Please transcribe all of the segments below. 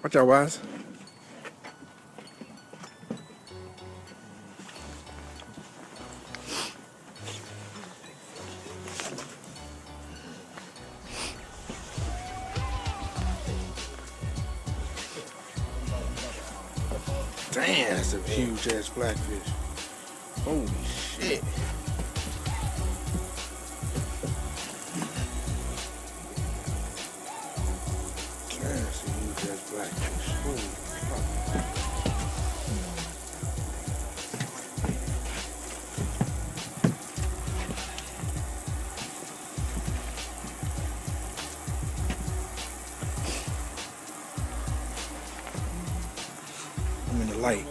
Watch out, Wise. Damn, that's a huge ass blackfish. Holy shit. Damn, that's a huge ass blackfish. Holy fuck. I'm in the light.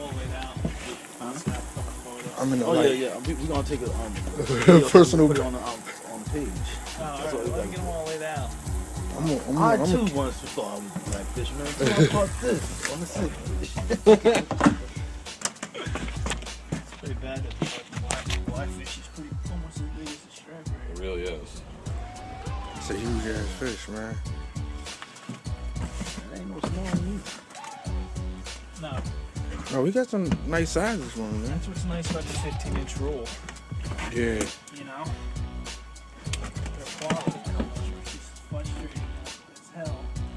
I'm in the light. Yeah. We're gonna take a Personal. put it on the page. That's what get them all the way down. I too once thought I was a blackfish, man. So I caught this on the sink. It's pretty bad that the blackfish is pretty almost as big as the shrimp, right? It really is. It's a huge ass fish, man. That ain't no small meat. No, Oh, we got some nice sizes for them, man. that's what's nice about the 15-inch roll. Yeah. You know, their quality which is frustrating as hell.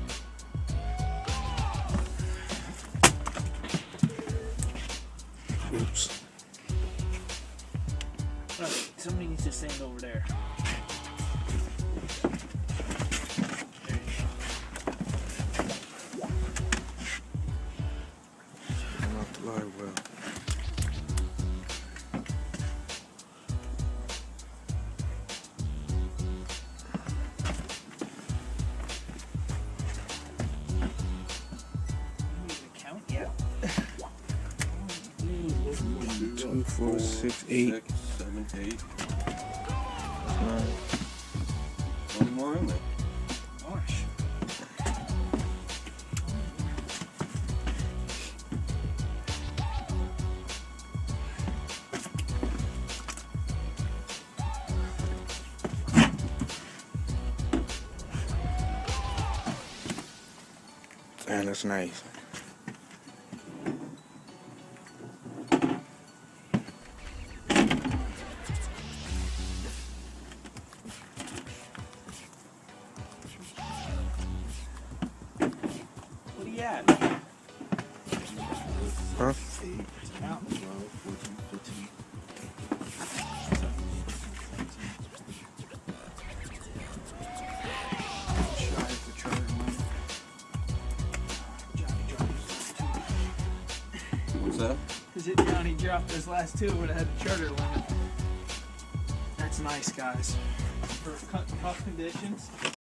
Oops. Right, somebody needs to stand over there. There you go. I'm off the live well. You need to count yet? 2, 4, 6, 8, 6, 7, 8. 9. One more in there. Gosh. Man, that's nice. What are you at? Huh? Count. 12, 14, 15. Shy of the charter limit. Johnny dropped his last two. What's that? Because Johnny dropped his last two would have had a charter limit. That's nice, guys. For tough conditions.